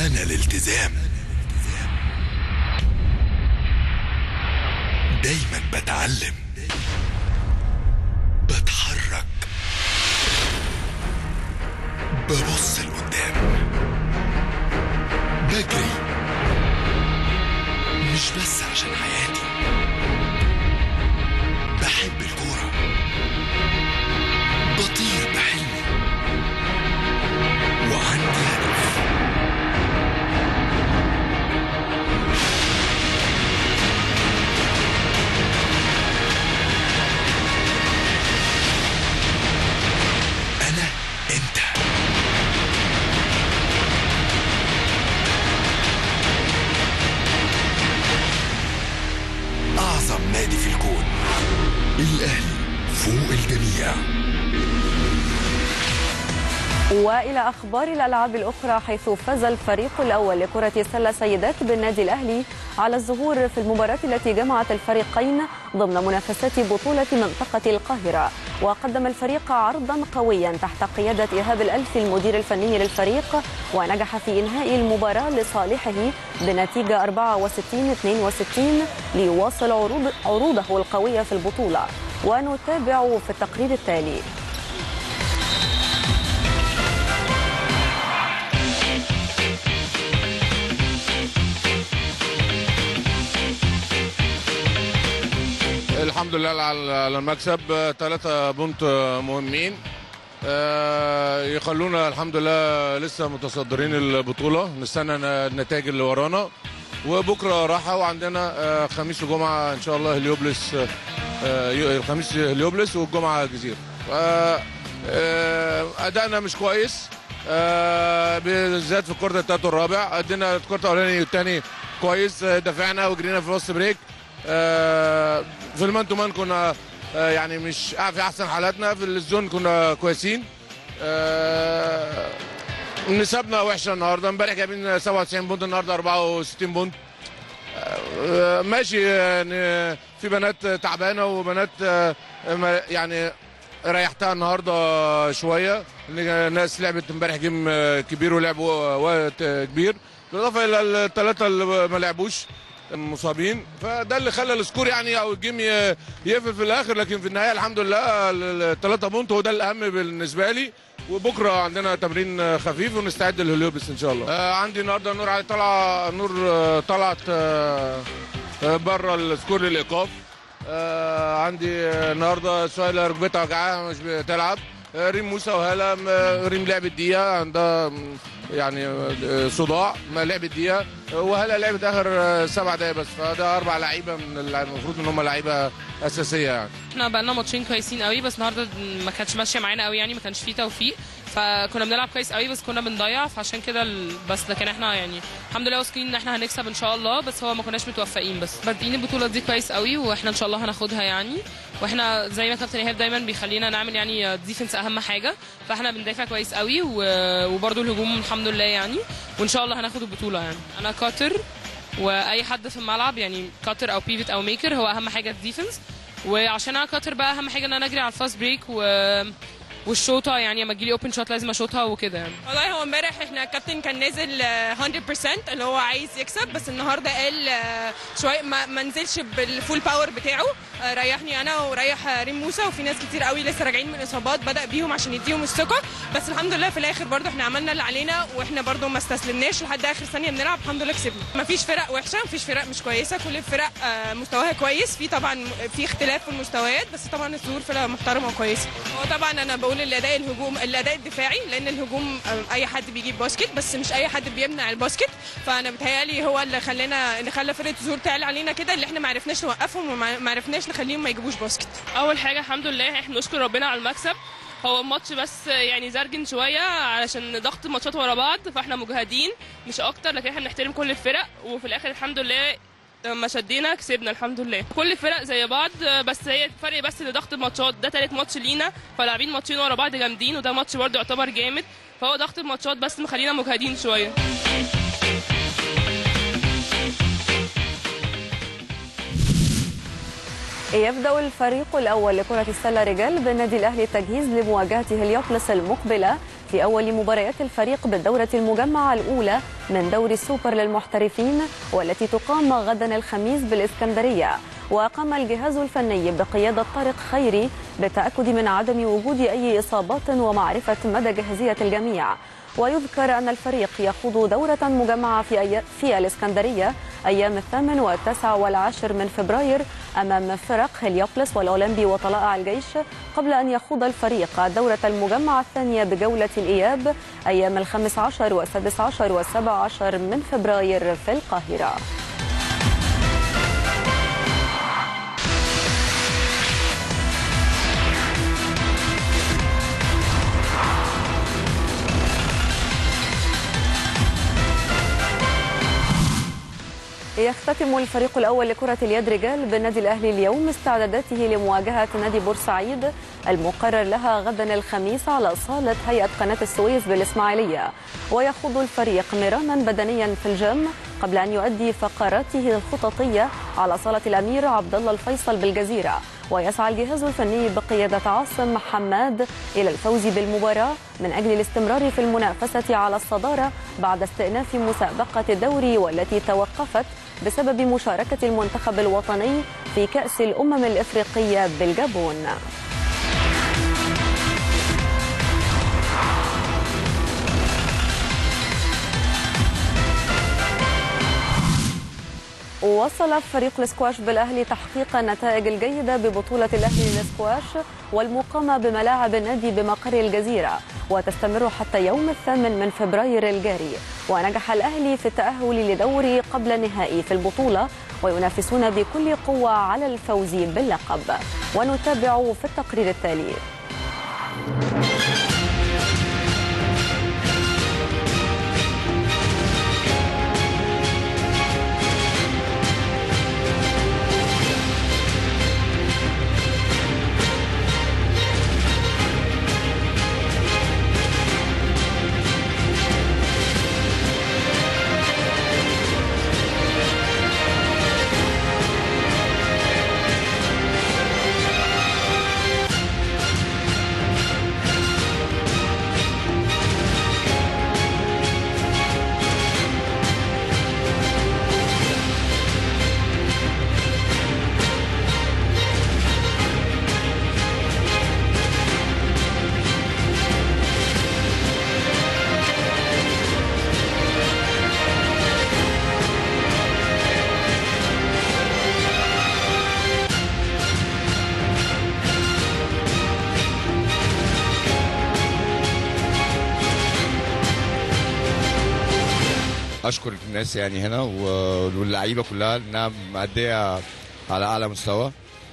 أنا الالتزام، دايما بتعلم، بتحرك، ببص لقدام، بجري، مش بس عشان حياتي، بحب الكورة، بطير بحلمي، وعندي هدف. أنا أنت. أعظم نادي في الكون، الأهلي فوق الجميع. وإلى أخبار الألعاب الأخرى، حيث فاز الفريق الأول لكرة السلة سيدات بالنادي الأهلي على الظهور في المباراة التي جمعت الفريقين ضمن منافسات بطولة منطقة القاهرة. وقدم الفريق عرضا قويا تحت قيادة إيهاب الألفي المدير الفني للفريق، ونجح في إنهاء المباراة لصالحه بنتيجة 64-62 ليواصل عروضه القوية في البطولة. ونتابع في التقرير التالي. الحمد لله على المكسب، 3 بونت مهمين يخلونا الحمد لله لسه متصدرين البطولة. نستنى النتائج اللي ورانا، وبكرة راحة، وعندنا خميس وجمعة إن شاء الله هليوبلس، الخميس هليوبلس والجمعة الجزيرة. أدائنا مش كويس بالذات في الكورة الثالث والرابع. أدينا الكورة الأولاني والثاني كويس، دفعنا وجرينا في وسط بريك. في المان تو مان كنا يعني مش في احسن حالاتنا، في الزون كنا كويسين. نسبنا وحشه النهارده، امبارح جايبين 97 بونت، النهارده 64 بونت. ماشي يعني، في بنات تعبانه وبنات يعني ريحتها النهارده شويه. الناس لعبت امبارح جيم كبير ولعبوا وقت كبير، بالاضافه الى الثلاثه اللي ما لعبوش مصابين، فده اللي خلى السكور يعني او الجيم يقفل في الاخر. لكن في النهايه الحمد لله ال3 بونت هو ده الاهم بالنسبه لي. وبكره عندنا تمرين خفيف ونستعد للهليوبس ان شاء الله. عندي النهارده نور علي طلع، نور طلعت بره السكور للايقاف. عندي النهارده سهيله ركبتها وجعها مش بتلعب. ريم موسى وهاله، ريم لعبت دقيقه، عندها يعني صداع، ما لعبت دقيقه، وهلا لعبت اخر 7 دقايق بس. فده 4 لعيبه من المفروض ان هم لعيبه اساسيه يعني. احنا بقالنا ماتشين كويسين قوي، بس النهارده ما كانتش ماشيه معانا قوي يعني، ما كانش فيه توفيق، فكنا بنلعب كويس قوي بس كنا بنضيع، فعشان كده بس. لكن احنا يعني الحمد لله واثقين ان احنا هنكسب ان شاء الله، بس هو ما كناش متوفقين. بس بادئين البطوله دي كويس قوي، واحنا ان شاء الله هناخدها يعني. واحنا زي ما كابتن ايهاب دايما بيخلينا نعمل يعني ديفنس اهم حاجه، فاحنا بندافع كويس قوي، وبرده الهجوم الحمد لله يعني، وان شاء الله هناخد البطوله يعني. انا كاتر، واي حد في الملعب يعني كاتر او بيفت او ميكر، هو اهم حاجه الديفنس. وعشان انا كاتر بقى اهم حاجه ان انا اجري على الفاست بريك والشوطه، يعني لما تجيلي اوبن شوت لازم اشوطها وكده يعني. والله هو امبارح احنا الكابتن كان نازل 100% اللي هو عايز يكسب، بس النهارده قال شويه ما نزلش بالفول باور بتاعه. ريحني انا وريح ريم موسى، وفي ناس كتير قوي لسه راجعين من اصابات بدا بيهم عشان يديهم الثقه. بس الحمد لله في الاخر برضو احنا عملنا اللي علينا، واحنا برضو ما استسلمناش لحد اخر ثانيه بنلعب، الحمد لله كسبنا. ما فيش فرق وحشه، ما فيش فرق مش كويسه، كل الفرق مستواها كويس. في طبعا في اختلاف في المستويات، بس طبعا الظهور فرقه محترمه وكويسه. هو طبعا انا بقول الاداء الهجوم، الاداء الدفاعي، لان الهجوم اي حد بيجيب باسكت بس مش اي حد بيمنع الباسكت. فانا بتهيالي هو اللي خلى فرقه الظهور تعلى علينا كده، اللي احنا ما عرفناش نوقفهم وما عرفناش نخليهم ما يجيبوش باسكت. اول حاجه الحمد لله احنا نشكر ربنا على المكسب. هو الماتش بس يعني زرجن شويه علشان ضغط الماتشات ورا بعض، فاحنا مجهدين مش اكتر، لكن احنا بنحترم كل الفرق، وفي الاخر الحمد لله لما شدينا كسبنا الحمد لله. كل الفرق زي بعض، بس هي الفرق بس اللي ضغط الماتشات. ده 3 ماتش لينا، فلاعبين ماتشين ورا بعض جامدين، وده ماتش برضه يعتبر جامد، فهو ضغط الماتشات بس مخلينا مجهدين شويه. يبدأ الفريق الأول لكرة السلة رجال بالنادي الأهلي التجهيز لمواجهة هليوبلس المقبلة في أول مباريات الفريق بالدورة المجمعة الأولى من دوري السوبر للمحترفين والتي تقام غدا الخميس بالإسكندرية. وقام الجهاز الفني بقيادة طارق خيري بالتأكد من عدم وجود أي إصابات ومعرفة مدى جاهزية الجميع. ويذكر أن الفريق يخوض دورة مجمعة في الإسكندرية أيام 8 و9 و10 من فبراير أمام فرق هليوبلس والأولمبي وطلائع الجيش، قبل أن يخوض الفريق الدورة المجمعة الثانية بجولة الإياب أيام 15 و16 و17 من فبراير في القاهرة. يختتم الفريق الأول لكرة اليد رجال بالنادي الأهلي اليوم استعداداته لمواجهة نادي بورسعيد المقرر لها غدا الخميس على صالة هيئة قناة السويس بالإسماعيلية. ويخوض الفريق مرانا بدنيا في الجيم قبل أن يؤدي فقراته الخططية على صالة الأمير عبد الله الفيصل بالجزيرة. ويسعى الجهاز الفني بقيادة عاصم حماد إلى الفوز بالمباراة من أجل الاستمرار في المنافسة على الصدارة بعد استئناف مسابقة الدوري والتي توقفت بسبب مشاركة المنتخب الوطني في كأس الأمم الإفريقية بالجابون. وصل فريق الاسكواش بالأهلي تحقيق النتائج الجيدة ببطولة الأهلي للاسكواش والمقامة بملاعب النادي بمقر الجزيرة، وتستمر حتى يوم 8 من فبراير الجاري. ونجح الأهلي في التأهل لدوري قبل النهائي في البطولة وينافسون بكل قوة على الفوز باللقب. ونتابع في التقرير التالي. اشكر الناس يعني هنا واللعيبه كلها انها مأديه على اعلى مستوى،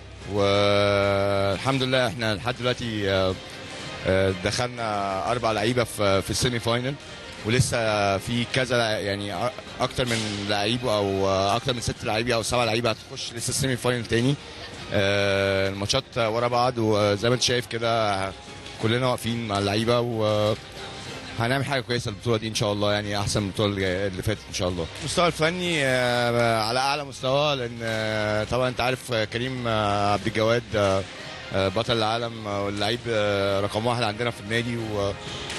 والحمد لله احنا لحد دلوقتي دخلنا 4 لعيبه في السيمي فاينل، ولسه في كذا يعني اكتر من لعيب او اكتر من 6 لعيبه او 7 لعيبه هتخش لسه السيمي فاينل تاني. الماتشات ورا بعض، وزي ما انت شايف كده كلنا واقفين مع اللعيبه هنعمل حاجه كويسه البطوله دي ان شاء الله، يعني احسن من البطوله اللي فاتت ان شاء الله. المستوى الفني على اعلى مستوى، لان طبعا انت عارف كريم عبد الجواد بطل العالم واللعيب رقم 1 عندنا في النادي، و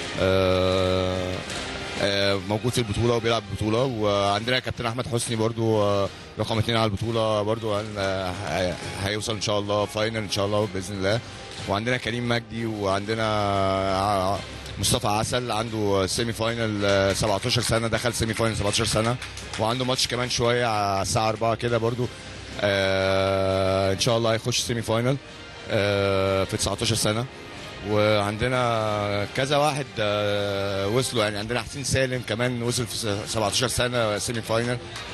موجود في البطوله وبيلعب البطوله. وعندنا كابتن احمد حسني برضو رقم 2 على البطوله، برضو هيوصل ان شاء الله فاينل ان شاء الله باذن الله. وعندنا كريم مجدي، وعندنا مصطفى عسل عنده سيمي فاينل 17 سنه، دخل سيمي فاينل 17 سنه، وعنده ماتش كمان شويه على الساعه 4 كده برضو ان شاء الله هيخش سيمي فاينل في 19 سنه. وعندنا كذا واحد وصلوا، يعني عندنا حسين سالم كمان وصل في 17 سنه سيمي فاينل،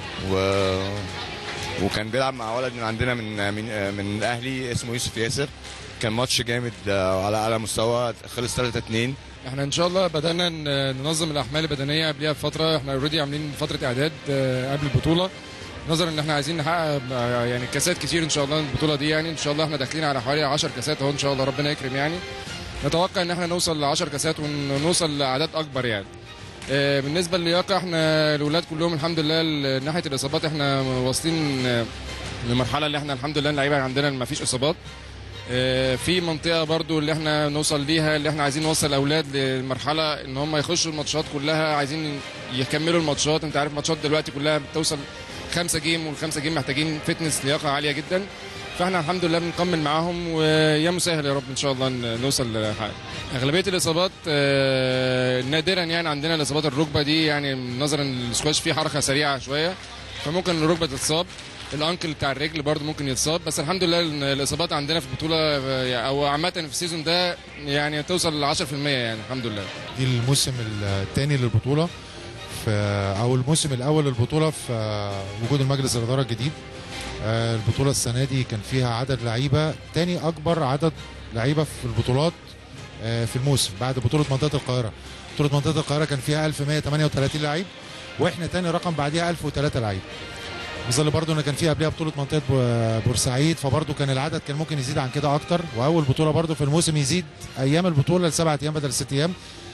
وكان بيلعب مع ولد من عندنا من الاهلي اسمه يوسف ياسر. كان ماتش جامد على اعلى مستوى، خلص 3-2. احنا ان شاء الله بدانا ننظم الاحمال البدنيه قبلها بفتره، احنا اوريدي عاملين فتره اعداد قبل البطوله، نظرا ان احنا عايزين نحقق يعني كاسات كتير ان شاء الله البطوله دي. يعني ان شاء الله احنا داخلين على حوالي 10 كاسات اهو ان شاء الله، ربنا يكرم. يعني نتوقع ان احنا نوصل ل 10 كاسات ونوصل لاعداد اكبر. يعني بالنسبه للياقه، احنا الاولاد كلهم الحمد لله ناحيه الاصابات احنا واصلين لمرحله اللي احنا الحمد لله اللعيبه عندنا ما فيش اصابات. في منطقه برضو اللي احنا نوصل ليها، اللي احنا عايزين نوصل الاولاد لمرحله ان هم يخشوا الماتشات كلها، عايزين يكملوا الماتشات. انت عارف الماتشات دلوقتي كلها بتوصل 5 جيم، وال5 جيم محتاجين فتنس لياقه عاليه جدا. فاحنا الحمد لله بنكمل معاهم، ويا مسهل يا رب ان شاء الله نوصل لحاجه. اغلبيه الاصابات نادرا يعني عندنا الاصابات الركبه دي، يعني نظرا للسكواش فيه حركه سريعه شويه، فممكن الركبه تتصاب. الانكل بتاع الرجل برضو ممكن يتصاب، بس الحمد لله الاصابات عندنا في البطوله او عامه في السيزون ده يعني توصل ل 10% يعني الحمد لله. دي الموسم الثاني للبطوله او الموسم الاول للبطوله في وجود المجلس الاداره الجديد. البطوله السنه دي كان فيها عدد لعيبه تاني اكبر عدد لعيبه في البطولات في الموسم بعد بطوله منطقه القاهره. بطوله منطقه القاهره كان فيها 1138 لعيب، واحنا تاني رقم بعديها 1003 لعيب. بظل برضو ان كان فيها قبلها بطوله منطقه بورسعيد، فبرضو كان العدد كان ممكن يزيد عن كده اكتر، واول بطوله برضو في الموسم يزيد ايام البطوله ل7 ايام بدل 6 ايام.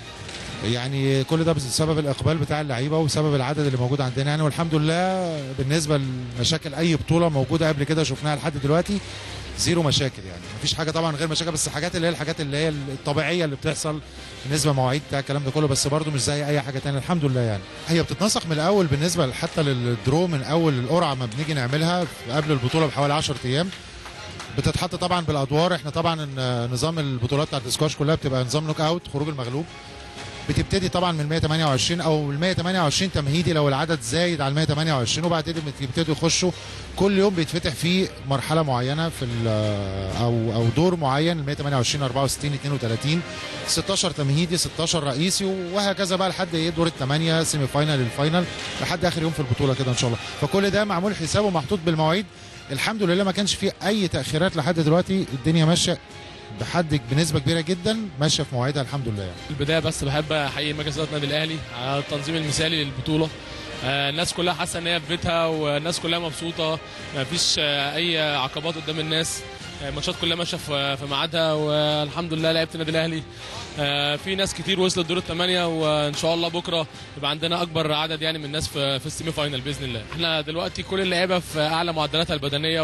يعني كل ده بسبب الاقبال بتاع اللعيبه وسبب العدد اللي موجود عندنا يعني. والحمد لله بالنسبه لمشاكل اي بطوله موجوده قبل كده شفناها لحد دلوقتي زيرو مشاكل، يعني مفيش حاجه طبعا غير مشاكل، بس الحاجات اللي هي الطبيعيه اللي بتحصل بالنسبه مواعيد بتاع الكلام ده كله، بس برده مش زي اي حاجه ثانيه الحمد لله. يعني هي بتتنسق من الاول بالنسبه حتى للدرو، من اول القرعه ما بنيجي نعملها قبل البطوله بحوالي 10 ايام بتتحط طبعا بالادوار. احنا طبعا نظام البطولات بتاعت السكواش كلها بتبقى نظام نوك اوت، خروج المغلوب. بتبتدي طبعا من 128 او ال 128 تمهيدي لو العدد زايد على 128، وبعدين بيبتدوا يخشوا كل يوم بيتفتح فيه مرحله معينه في او دور معين، ال 128 64 32 16 تمهيدي 16 رئيسي، وهكذا بقى لحد دور الثمانيه سيمي فاينل الفاينل لحد اخر يوم في البطوله كده ان شاء الله. فكل ده معمول حسابه ومحطوط بالمواعيد. الحمد لله ما كانش فيه اي تاخيرات لحد دلوقتي، الدنيا ماشيه بنسبه كبيره جدا ماشيه في مواعيدها الحمد لله. يعني في البدايه بس بحب احيي مجلس اداره النادي الاهلي على التنظيم المثالي للبطوله. الناس كلها حاسه ان هي في بيتها، والناس كلها مبسوطه، ما فيش اي عقبات قدام الناس. الماتشات كلها ماشيه في ميعادها، والحمد لله لعيبه النادي الاهلي في ناس كتير وصلت دور الثمانيه، وان شاء الله بكره يبقى عندنا اكبر عدد يعني من الناس في السيمي فاينل باذن الله. احنا دلوقتي كل اللعيبه في اعلى معدلاتها البدنيه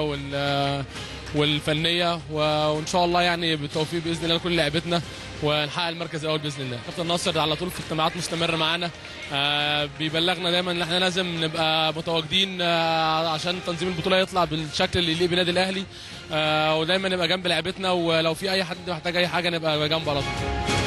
والفنيه، وان شاء الله يعني بالتوفيق باذن الله لكل لعيبتنا ونحقق المركز الاول باذن الله. كابتن ناصر على طول في اجتماعات مستمره معانا، بيبلغنا دايما ان احنا لازم نبقى متواجدين عشان تنظيم البطوله يطلع بالشكل اللي يليق بالنادي الاهلي، ودايما نبقى جنب لعيبتنا، ولو في اي حد محتاج اي حاجه نبقى جنبه على طول.